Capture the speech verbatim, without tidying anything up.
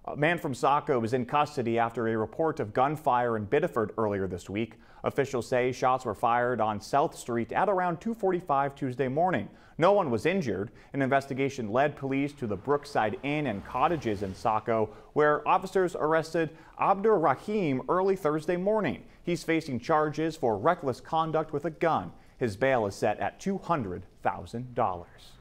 A man from Saco is in custody after a report of gunfire in Biddeford earlier this week. Officials say shots were fired on South Street at around two forty-five Tuesday morning. No one was injured. An investigation led police to the Brookside Inn and Cottages in Saco, where officers arrested Abdur Rahim early Thursday morning. He's facing charges for reckless conduct with a gun. His bail is set at two hundred thousand dollars.